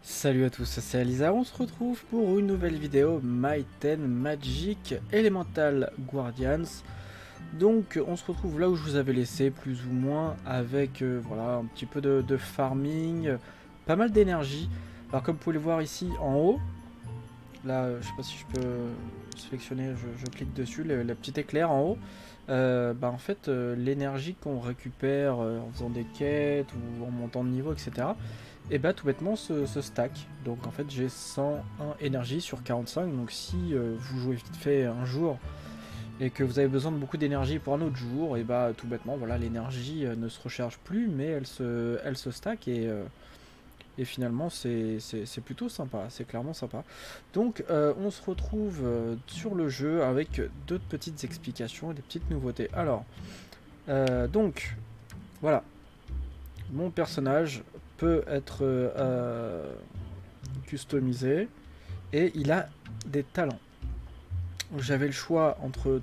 Salut à tous, c'est Elisa, on se retrouve pour une nouvelle vidéo Might and Magic Elemental Guardians. Donc on se retrouve là où je vous avais laissé plus ou moins avec voilà, un petit peu de farming, pas mal d'énergie. Alors comme vous pouvez le voir ici en haut, là je sais pas si je peux sélectionner, je clique dessus, la petite éclair en haut. En fait l'énergie qu'on récupère en faisant des quêtes ou en montant de niveau, etc., et bah tout bêtement se stack. Donc en fait j'ai 101 énergie sur 45. Donc si vous jouez vite fait un jour et que vous avez besoin de beaucoup d'énergie pour un autre jour, et bah tout bêtement voilà, l'énergie ne se recharge plus mais elle se stack, et finalement c'est plutôt sympa, c'est clairement sympa. Donc on se retrouve sur le jeu avec d'autres petites explications et des petites nouveautés. Alors donc voilà, mon personnage peut être customisé et il a des talents. J'avais le choix entre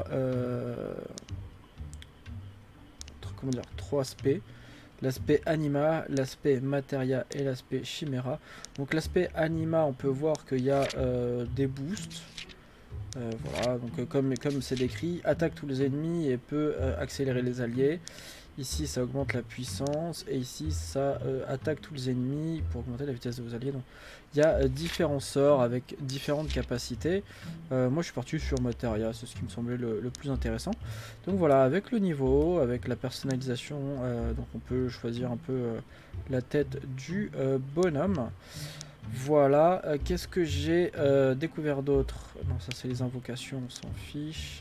trois aspects. L'aspect anima, l'aspect materia et l'aspect chimera. Donc l'aspect anima, on peut voir qu'il y a des boosts. Voilà, donc comme c'est décrit, attaque tous les ennemis et peut accélérer les alliés. Ici ça augmente la puissance et ici ça attaque tous les ennemis pour augmenter la vitesse de vos alliés. Donc il y a différents sorts avec différentes capacités. Moi je suis parti sur Materia, c'est ce qui me semblait le plus intéressant. Donc voilà, avec le niveau, avec la personnalisation, donc on peut choisir un peu la tête du bonhomme. Voilà, qu'est-ce que j'ai découvert d'autre? Non, ça c'est les invocations, on s'en fiche.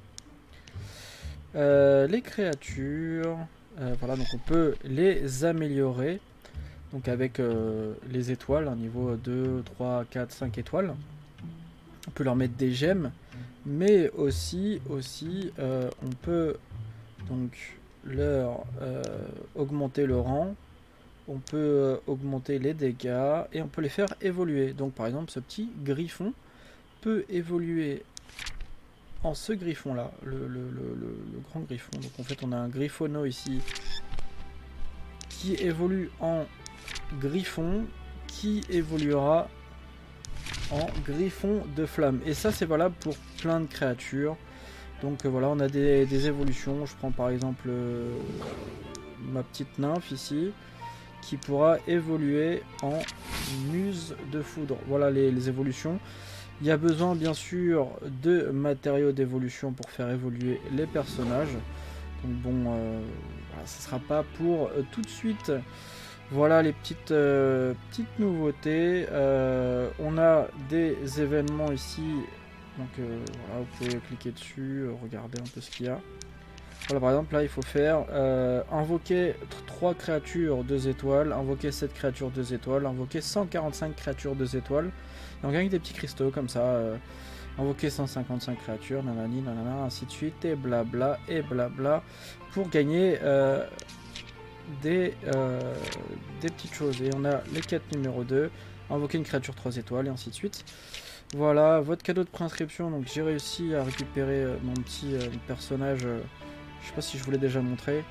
Les créatures, voilà, donc on peut les améliorer. Donc avec les étoiles, un niveau 2, 3, 4, 5 étoiles. On peut leur mettre des gemmes, mais aussi on peut donc leur augmenter le rang. On peut augmenter les dégâts et on peut les faire évoluer. Donc par exemple ce petit griffon peut évoluer en ce griffon là, le grand griffon. Donc en fait on a un griffono ici qui évolue en griffon, qui évoluera en griffon de flamme. Et ça c'est valable pour plein de créatures. Donc voilà, on a des évolutions. Je prends par exemple ma petite nymphe ici, qui pourra évoluer en muse de foudre. Voilà les évolutions. Il y a besoin bien sûr de matériaux d'évolution pour faire évoluer les personnages. Donc bon, voilà, ce ne sera pas pour tout de suite. Voilà les petites nouveautés. On a des événements ici. Donc voilà, vous pouvez cliquer dessus, regarder un peu ce qu'il y a. Voilà, par exemple là il faut faire invoquer 3 créatures 2 étoiles, invoquer 7 créatures 2 étoiles, invoquer 145 créatures 2 étoiles. Et on gagne des petits cristaux comme ça. Invoquer 155 créatures, nanani, nanana, ainsi de suite, et blabla, pour gagner des petites choses. Et on a les quêtes numéro 2, invoquer une créature 3 étoiles, et ainsi de suite. Voilà, votre cadeau de préinscription. Donc j'ai réussi à récupérer mon petit personnage, je sais pas si je vous l'ai déjà montré,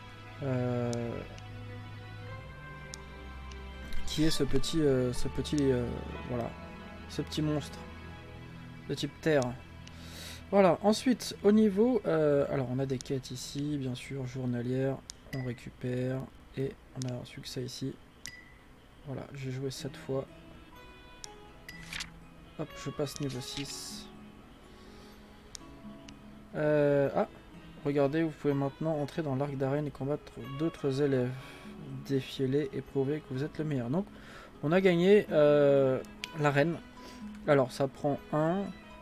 qui est ce petit voilà, ce petit monstre de type terre. Voilà, ensuite au niveau, alors on a des quêtes ici, bien sûr, journalières, on récupère, et on a un succès ici. Voilà, j'ai joué 7 fois. Hop, je passe niveau 6. Ah, regardez, vous pouvez maintenant entrer dans l'arc d'arène et combattre d'autres élèves. Défiez-les et prouvez que vous êtes le meilleur. Donc, on a gagné l'arène. Alors, ça prend un...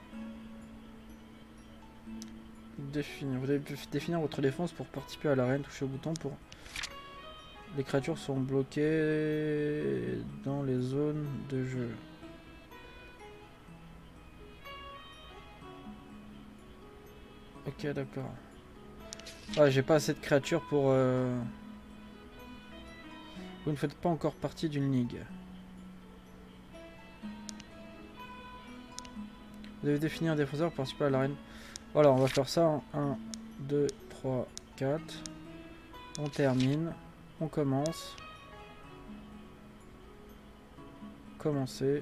Définir. Vous devez définir votre défense pour participer à l'arène. Touchez au bouton pour... Les créatures sont bloquées dans les zones de jeu. Ok, d'accord. Ouais, j'ai pas assez de créatures pour... Vous ne faites pas encore partie d'une ligue. Vous devez définir un défenseur pour participer à l'arène. Voilà, on va faire ça en 1, 2, 3, 4. On termine. On commence. commencer.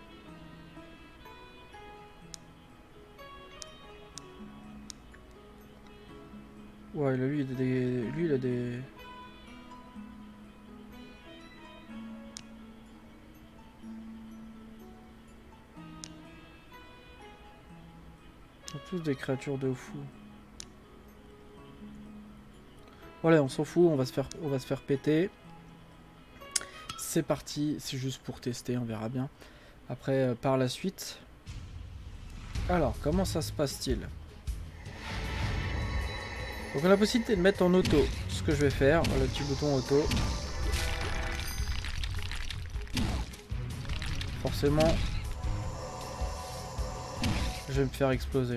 Ouais, lui, il a des... Ils ont tous des créatures de fou. Voilà, on s'en fout, on va se faire péter. C'est parti, c'est juste pour tester, on verra bien. Après, par la suite. Alors, comment ça se passe-t-il? Donc on a la possibilité de mettre en auto. Ce que je vais faire, le petit bouton auto. Forcément, je vais me faire exploser.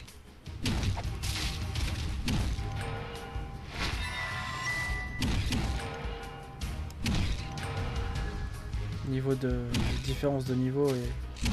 Niveau de différence de niveau et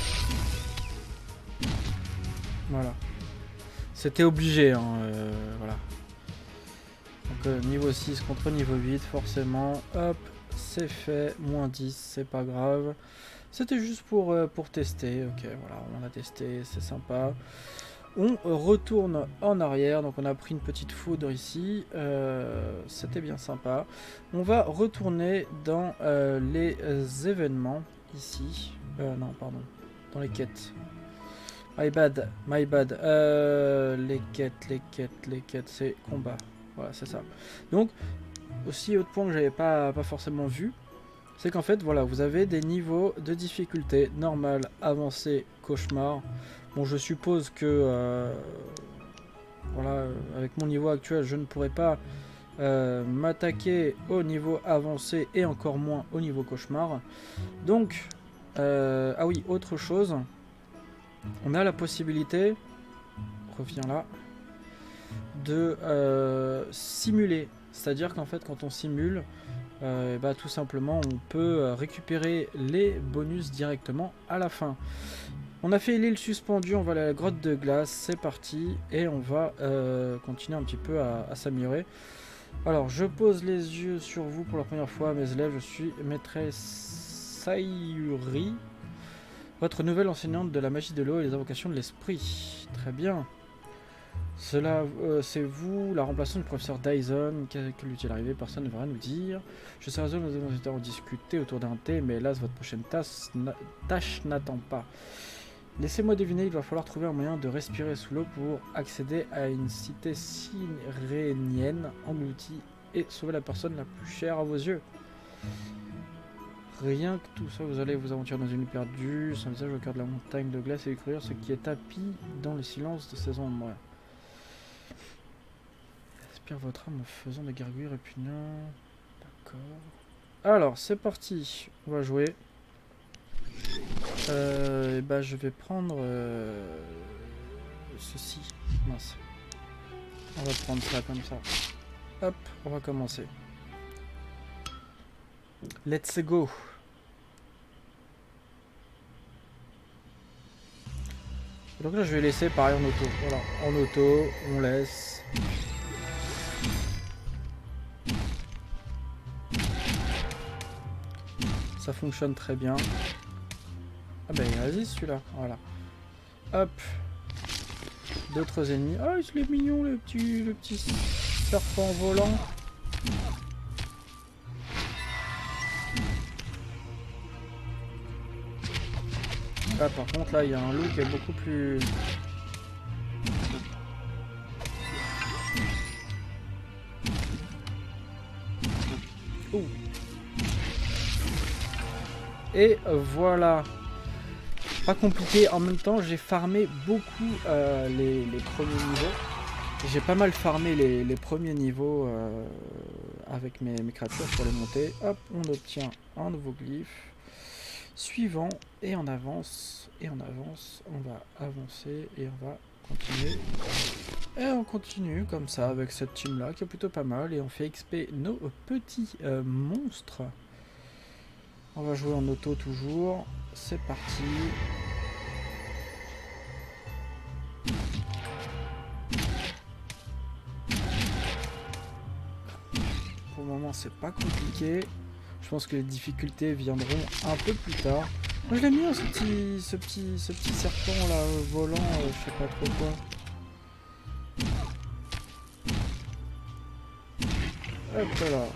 voilà. C'était obligé, hein, voilà. Donc niveau 6 contre niveau 8, forcément. Hop, c'est fait. Moins 10, c'est pas grave. C'était juste pour tester. Ok, voilà, on a testé, c'est sympa. On retourne en arrière. Donc on a pris une petite foudre ici. C'était bien sympa. On va retourner dans les événements ici. Non, pardon. Dans les quêtes. My bad, my bad. Les quêtes, c'est combat. Voilà, c'est ça. Donc, aussi autre point que j'avais pas forcément vu, c'est qu'en fait, voilà, vous avez des niveaux de difficulté normal, avancé, cauchemar. Bon, je suppose que, voilà, avec mon niveau actuel, je ne pourrais pas m'attaquer au niveau avancé et encore moins au niveau cauchemar. Donc, ah oui, autre chose. On a la possibilité, reviens là, de simuler. C'est-à-dire qu'en fait, quand on simule, bah, tout simplement, on peut récupérer les bonus directement à la fin. On a fait l'île suspendue, on va aller à la grotte de glace, c'est parti. Et on va continuer un petit peu à s'améliorer. Alors, je pose les yeux sur vous pour la première fois, mes élèves. Je suis maîtresse Sayuri, votre nouvelle enseignante de la magie de l'eau et les invocations de l'esprit. Très bien. Cela, c'est vous, la remplaçante du professeur Dyson. Que lui est arrivé? Personne ne va rien nous dire. Je sais raison, nous avons discuté autour d'un thé, mais hélas, votre prochaine tâche n'attend pas. Laissez-moi deviner, il va falloir trouver un moyen de respirer sous l'eau pour accéder à une cité sirénienne engloutie et sauver la personne la plus chère à vos yeux. Rien que tout ça, vous allez vous aventurer dans une île perdue, sans visage au cœur de la montagne de glace et découvrir ce qui est tapis dans le silence de ces ombres. Respire votre âme en faisant des gargouilles répugnants. D'accord. Alors, c'est parti. On va jouer. Et bah, je vais prendre ceci. Mince. On va prendre ça comme ça. Hop, on va commencer. Let's go. Donc là je vais laisser pareil en auto. Voilà, en auto, on laisse. Ça fonctionne très bien. Ah ben vas-y celui-là, voilà. Hop. D'autres ennemis. Ah il est mignon le petit serpent volant. Ah, par contre là il y a un loup qui est beaucoup plus... Ouh. Et voilà. Pas compliqué, en même temps j'ai farmé beaucoup les premiers niveaux. J'ai pas mal farmé les premiers niveaux avec mes créatures pour les monter. Hop, on obtient un nouveau glyphe. Suivant, et on avance, on va avancer, et on va continuer. Et on continue comme ça, avec cette team là, qui est plutôt pas mal, et on fait XP nos petits monstres. On va jouer en auto toujours, c'est parti. Pour le moment c'est pas compliqué. Je pense que les difficultés viendront un peu plus tard. Moi je l'aime bien ce petit serpent là volant, je sais pas trop quoi. Hop là.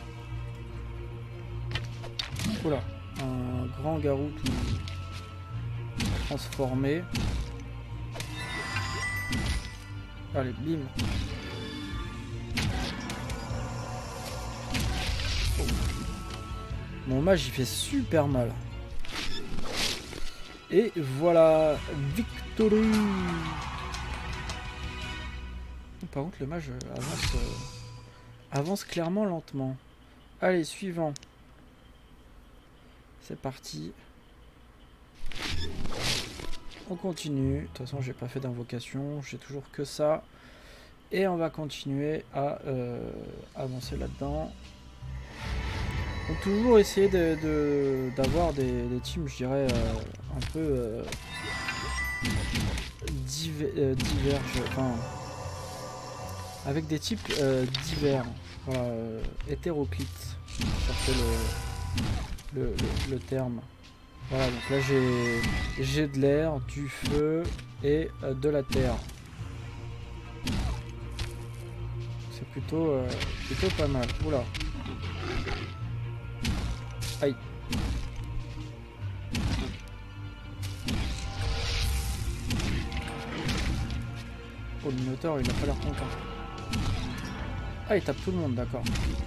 Oula, un grand garou tout transformé. Allez, bim. Oh. Mon mage il fait super mal. Et voilà, victory. Par contre le mage avance clairement lentement. Allez, suivant. C'est parti. On continue. De toute façon, j'ai pas fait d'invocation. J'ai toujours que ça. Et on va continuer à avancer là-dedans. Donc toujours essayer d'avoir des teams, je dirais, un peu diverges. Enfin, avec des types divers. Voilà, hétéroclites. Chercher le terme. Voilà, donc là j'ai de l'air, du feu et de la terre. C'est plutôt pas mal. Oula. Aïe. Oh, le Minotaure, il a pas l'air content. Ah, il tape tout le monde, d'accord.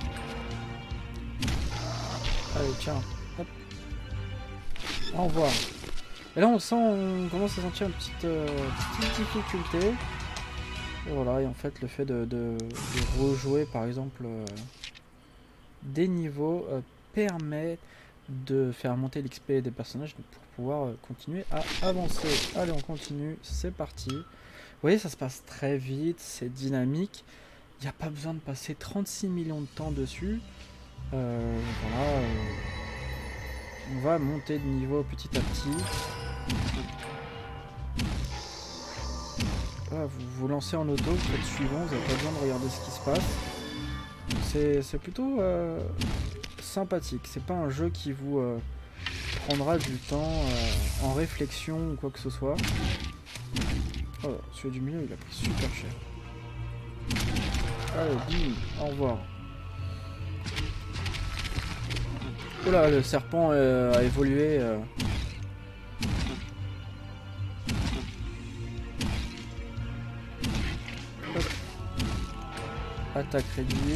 Allez, tiens. Hop. Au revoir. Et là, on commence à sentir une petite difficulté. Et voilà, et en fait, le fait de rejouer, par exemple, des niveaux permet de faire monter l'XP des personnages pour pouvoir continuer à avancer. Allez, on continue, c'est parti. Vous voyez, ça se passe très vite, c'est dynamique. Il n'y a pas besoin de passer 36 millions de temps dessus. Voilà. On va monter de niveau petit à petit. Voilà, vous vous lancez en auto, vous faites suivant, vous n'avez pas besoin de regarder ce qui se passe. C'est plutôt sympathique. C'est pas un jeu qui vous prendra du temps en réflexion ou quoi que ce soit. Oh, celui du milieu, il a pris super cher. Allez, bim, au revoir. Oula, le serpent a évolué. Hop. Attaque réduite.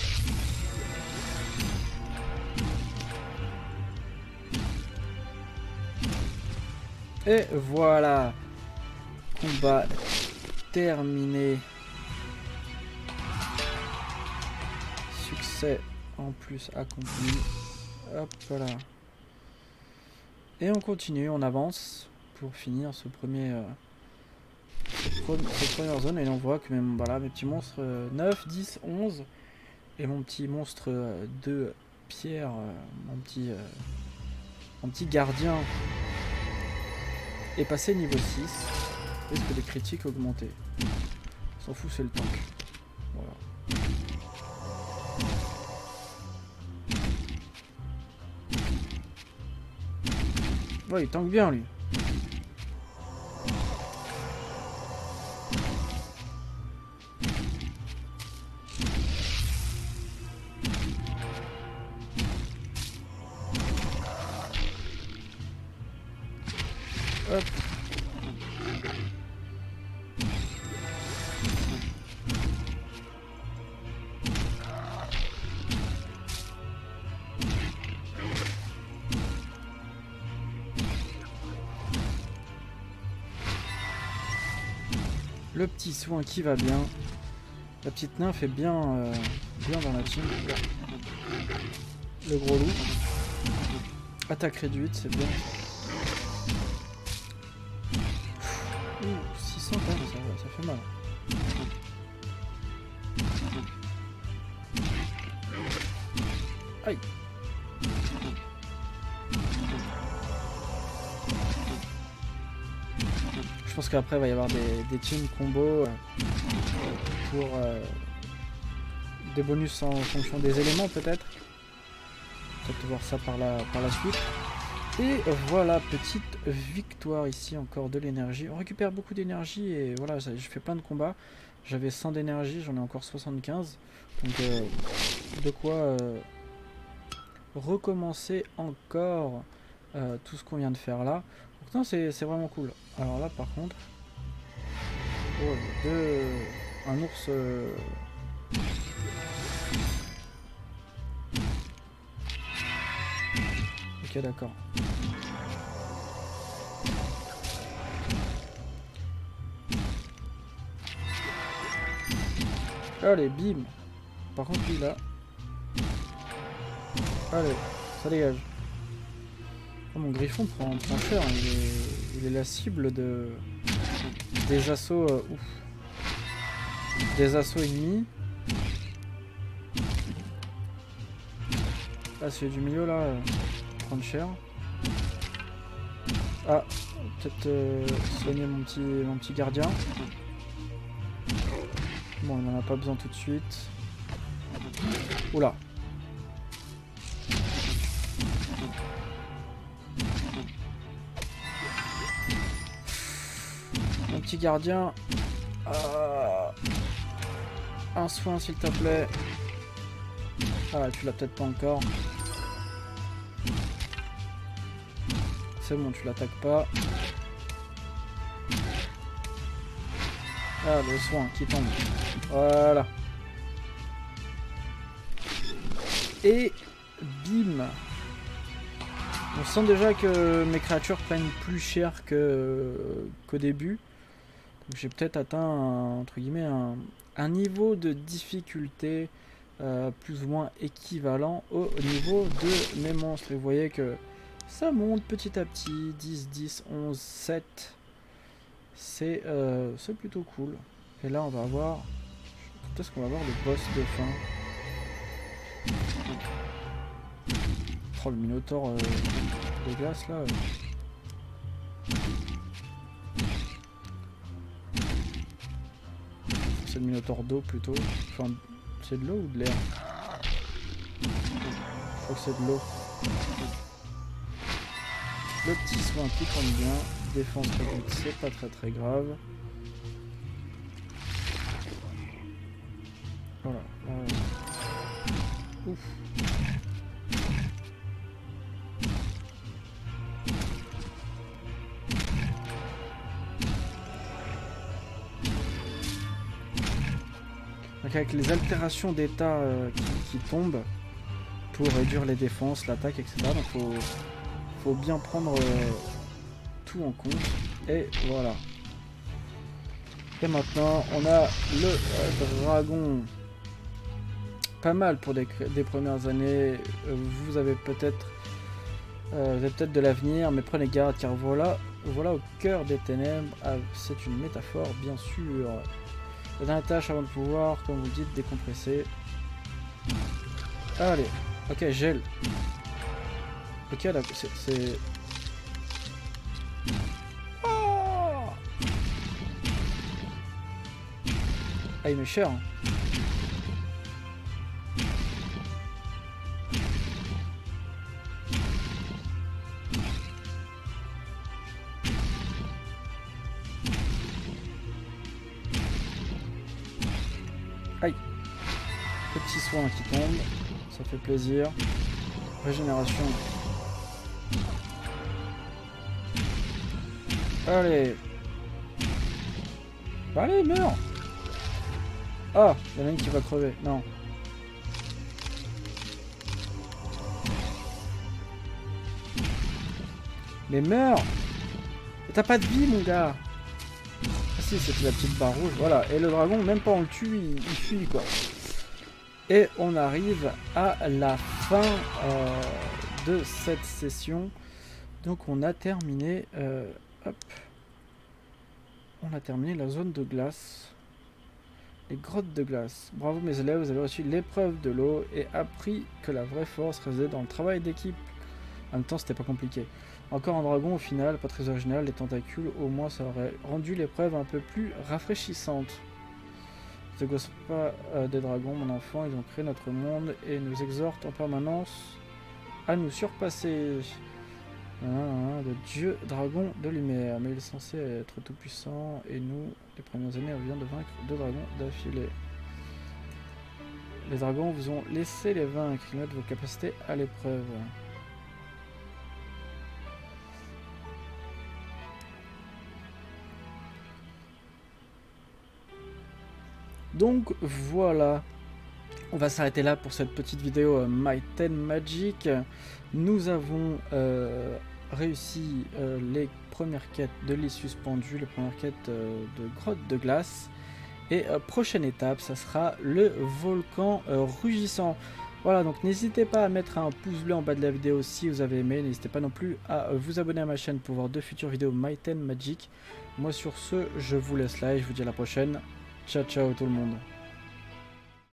Et voilà. Combat terminé. Succès en plus accompli. Hop là. Et on continue, on avance pour finir cette première zone. Et on voit que même, voilà, mes petits monstres 9, 10, 11 et mon petit monstre de pierre, mon petit gardien est passé niveau 6. Risque des critiques augmentés. On s'en fout, c'est le tank. Voilà. Ouais, il tank bien lui. Hop. Le petit soin qui va bien. La petite nymphe est bien dans la team. Le gros loup. Attaque réduite, c'est bien. Ouh, 600 quand même, ça fait mal. Aïe. Je pense qu'après il va y avoir des team combos pour des bonus en fonction des éléments peut-être. peut-être voir ça par la suite. Et voilà, petite victoire ici, encore de l'énergie. On récupère beaucoup d'énergie et voilà, je fais plein de combats. J'avais 100 d'énergie, j'en ai encore 75. Donc de quoi recommencer encore tout ce qu'on vient de faire là. Donc non, c'est vraiment cool. Alors là par contre, oh, un ours... Ok, d'accord. Allez, bim. Par contre, lui, là... Allez, ça dégage. Oh, mon griffon prend cher. Hein. Il est la cible des assauts... ouf. Des assauts ennemis. Ah, celui du milieu, là... prendre cher. Ah, peut-être soigner mon petit gardien. Bon, on n'en a pas besoin tout de suite. Oula. Mon petit gardien. Un soin s'il te plaît. Ah, tu l'as peut-être pas encore. C'est bon, tu l'attaques pas. Ah, le soin qui tombe. Voilà. Et bim. On sent déjà que mes créatures prennent plus cher qu'au début. Donc j'ai peut-être atteint entre guillemets un niveau de difficulté plus ou moins équivalent au niveau de mes monstres. Et vous voyez que ça monte petit à petit. 10, 10, 11, 7. C'est plutôt cool. Et là on va avoir... Quand est-ce qu'on va avoir le boss de fin? Oh, le Minotaure de glace là. C'est le Minotaure d'eau plutôt. Enfin, c'est de l'eau ou de l'air? Je crois que c'est de l'eau. Le petit soin qui tombe bien. Défense réduite, c'est pas très grave. Voilà. Ouf. Donc avec les altérations d'état qui tombent pour réduire les défenses, l'attaque, etc. Donc faut bien prendre tout en compte. Et voilà. Et maintenant on a le dragon. Pas mal pour des premières années. Vous avez peut-être de l'avenir, mais prenez garde car voilà au cœur des ténèbres. Ah, c'est une métaphore bien sûr. La dernière tâche avant de pouvoir, comme vous dites, décompresser. Allez, ok, gel. Ok, là, c'est... Oh, ah, il m'est cher. Hein. Aïe. Petit soin qui tombe. Ça fait plaisir. Régénération. Allez. Allez, meurs. Ah, il y en a une qui va crever. Non. Mais meurs. T'as pas de vie, mon gars. Ah si, c'était la petite barre rouge. Voilà. Et le dragon, même pas on le tue, il fuit, quoi. Et on arrive à la fin de cette session. Donc on a terminé... hop. On a terminé la zone de glace. Les grottes de glace. Bravo mes élèves, vous avez reçu l'épreuve de l'eau et appris que la vraie force réside dans le travail d'équipe. En même temps, c'était pas compliqué. Encore un dragon au final, pas très original, les tentacules, au moins ça aurait rendu l'épreuve un peu plus rafraîchissante. Ne gosse pas des dragons, mon enfant, ils ont créé notre monde et nous exhortent en permanence à nous surpasser. Le dieu dragon de lumière, mais il est censé être tout puissant et nous, les premières années, on vient de vaincre 2 dragons d'affilée. Les dragons vous ont laissé les vaincre, ils mettent vos capacités à l'épreuve. Donc voilà, on va s'arrêter là pour cette petite vidéo Might and Magic. Nous avons réussi les premières quêtes de l'île suspendue, les premières quêtes de grotte de glace. Et prochaine étape, ça sera le volcan rugissant. Voilà, donc n'hésitez pas à mettre un pouce bleu en bas de la vidéo si vous avez aimé. N'hésitez pas non plus à vous abonner à ma chaîne pour voir de futures vidéos Might and Magic. Moi sur ce, je vous laisse là et je vous dis à la prochaine. Ciao ciao tout le monde.